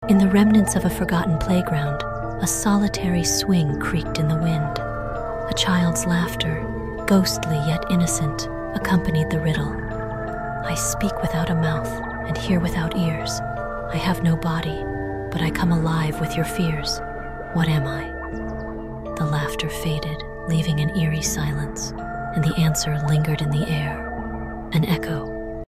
In the remnants of a forgotten playground, a solitary swing creaked in the wind. A child's laughter, ghostly yet innocent, accompanied the riddle. I speak without a mouth and hear without ears. I have no body, but I come alive with your fears. What am I? The laughter faded, leaving an eerie silence, and the answer lingered in the air, an echo